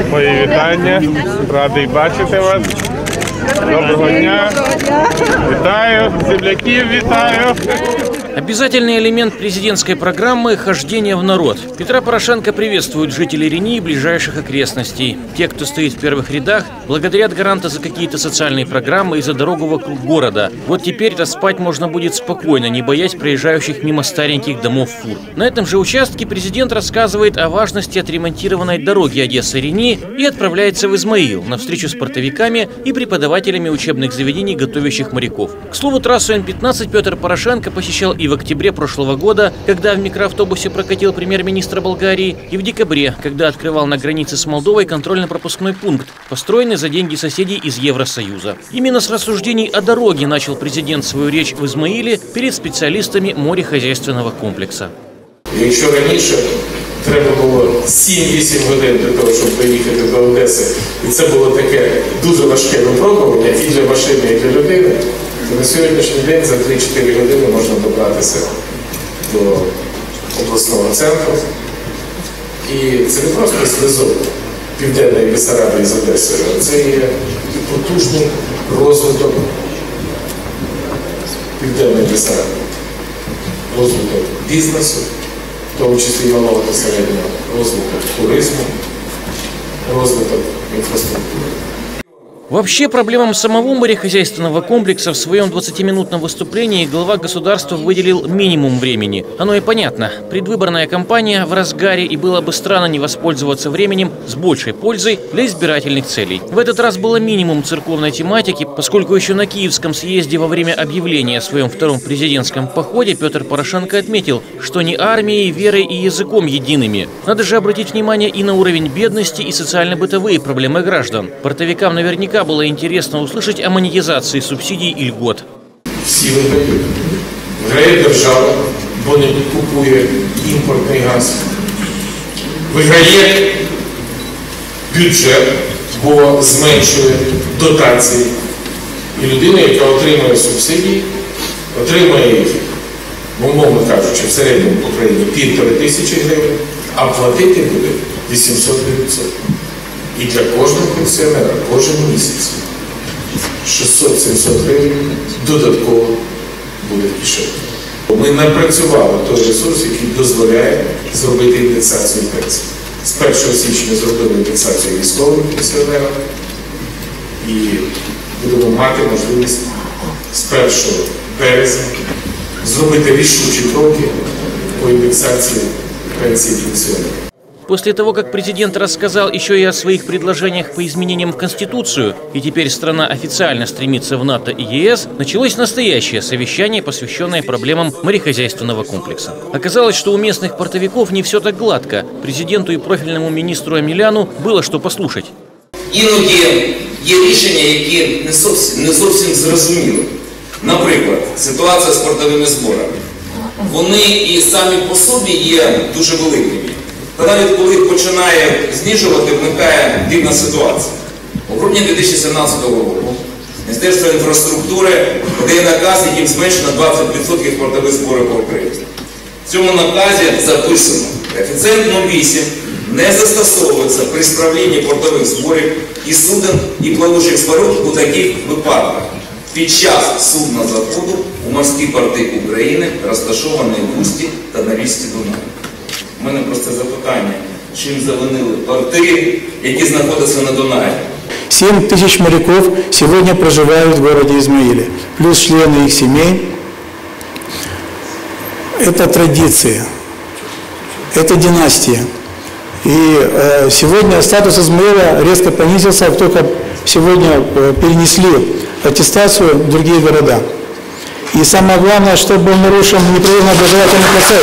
Мої вітання. Радий бачити вас. Доброго дня. Вітаю. Земляків вітаю. Обязательный элемент президентской программы – хождение в народ. Петра Порошенко приветствует жителей Рени и ближайших окрестностей. Те, кто стоит в первых рядах, благодарят гаранта за какие-то социальные программы и за дорогу вокруг города. Вот теперь-то спать можно будет спокойно, не боясь проезжающих мимо стареньких домов фур. На этом же участке президент рассказывает о важности отремонтированной дороги Одесса-Рени и отправляется в Измаил на встречу с портовиками и преподавателями учебных заведений, готовящих моряков. К слову, трассу М-15 Петр Порошенко посещал и в октябре прошлого года, когда в микроавтобусе прокатил премьер-министра Болгарии, и в декабре, когда открывал на границе с Молдовой контрольно-пропускной пункт, построенный за деньги соседей из Евросоюза. Именно с рассуждений о дороге начал президент свою речь в Измаиле перед специалистами морехозяйственного комплекса. Якщо раніше треба було 7-8 годин для того, щоб приїхати до Одеси, і це було таке дуже важке випробування і для машини, і для людини, то на сьогоднішній день за 3-4 години можна добратися до обласного центру. І це не просто зв'язок Південної Бессарабії з Одесою, а це є потужний розвиток Південної Бессарабії, розвиток бізнесу, в тому числі малого та середнього, розвиток туризму, розвиток інфраструктури. Вообще, проблемам самого морехозяйственного комплекса в своем 20-минутном выступлении глава государства выделил минимум времени. Оно и понятно. Предвыборная кампания в разгаре, и было бы странно не воспользоваться временем с большей пользой для избирательных целей. В этот раз было минимум церковной тематики, поскольку еще на Киевском съезде во время объявления о своем втором президентском походе Петр Порошенко отметил, что не армией, верой и языком едиными. Надо же обратить внимание и на уровень бедности и социально-бытовые проблемы граждан. Портовикам наверняка было интересно услышать о монетизации субсидий и льгот. Всі виграють. Виграє держава, бо не купує імпортний газ. Виграє бюджет, бо зменшує дотації. І людина, яка отримує субсидії, отримує їх, умовно кажучи, в середньому по країні 1500 гривень, а платити буде 800 гривень. І для кожного пенсіонера кожен місяць 600-700 гривень додатково буде в кишені. Ми напрацювали той ресурс, який дозволяє зробити індексацію пенсій. З 1 січня зробили індексацію військовим пенсіонерам і будемо мати можливість з 1 березня зробити рішучі кроки по індексації пенсій пенсіонерів. После того, как президент рассказал еще и о своих предложениях по изменениям в Конституцию, и теперь страна официально стремится в НАТО и ЕС, началось настоящее совещание, посвященное проблемам морехозяйственного комплекса. Оказалось, что у местных портовиков не все так гладко. Президенту и профильному министру Амеляну было что послушать. Іноді є рішення, які не зовсім зрозуміли. Наприклад, ситуація з портовими зборами. Вони і самі по собі є дуже великими. Та навіть коли їх починає знижувати, виникає дивна ситуація. У грудні 2017 року Міністерство інфраструктури подає наказ, яким зменшено 20% портових зборів по Україні. В цьому наказі записано: коефіцієнт 0,8 не застосовується при справлінні портових зборів і суден, і плавучих споруд у таких випадках під час суднозаходу у морські порти України, розташовані в Усті та на річці Дунай. У мене просто запитання, чим завинили порти, які знаходяться на Дунаї? 7 тысяч моряков сегодня проживают в городе Измаиле, плюс члены их семей. Это традиция, это династия. И сегодня статус Измаила резко понизился, только сегодня перенесли аттестацию в другие города. И самое главное, чтобы был нарушен непрерывный образовательный процесс.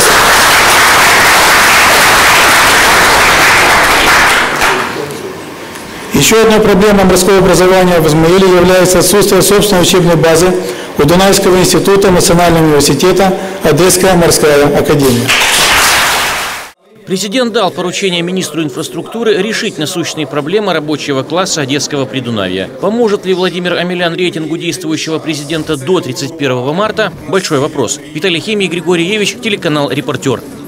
Еще одной проблемой морского образования в Измаиле является отсутствие собственной учебной базы у Дунайского института Национального университета Одесская морская академия. Президент дал поручение министру инфраструктуры решить насущные проблемы рабочего класса Одесского Придунавья. Поможет ли Владимир Амелян рейтингу действующего президента до 31 марта? Большой вопрос. Виталий Хемий, Григорий Евич, телеканал «Репортер».